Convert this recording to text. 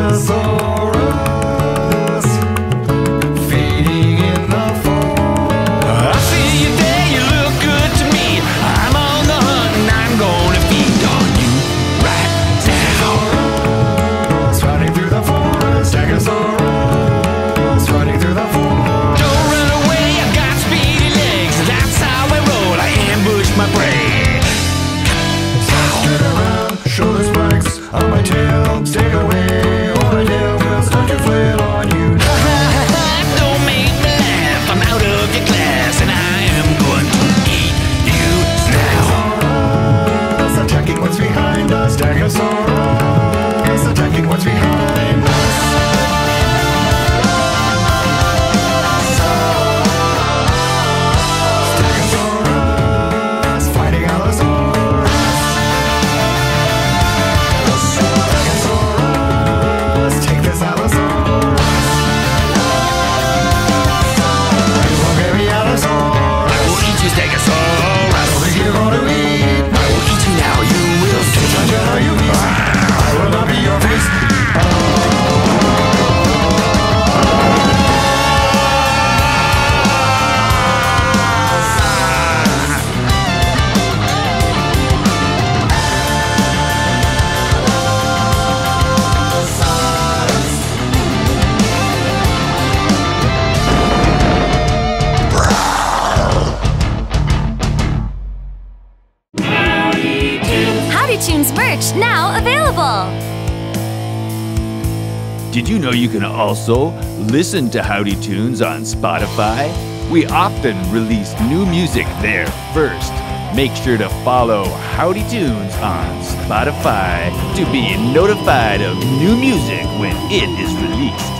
Allosaurus, feeding in the forest. I see you there, you look good to me. I'm on the hunt and I'm gonna feed on you right now. Allosaurus, running through the forest. Stegosaurus, running through the forest. Don't run away, I've got speedy legs. That's how I roll, I ambush my prey. Turn around, shoulder spikes on my tail. Stay away, or my tail will start to flail on you. Don't make me laugh, I'm out of your class and I am going to eat you now. Stegosaurus, attacking what's behind us. Stegosaurus, attacking what's behind us. Stegosaurus, fighting Allosaurus. Stegosaurus, take this Allosaurus. You won't get me, Allosaurus. I will eat you, Stegosaurus. I don't think you're gonna eat. I will eat you now, you will see. How you eat. I will not be your face. Howdytoons merch now available! Did you know you can also listen to Howdytoons on Spotify? We often release new music there first. Make sure to follow Howdytoons on Spotify to be notified of new music when it is released.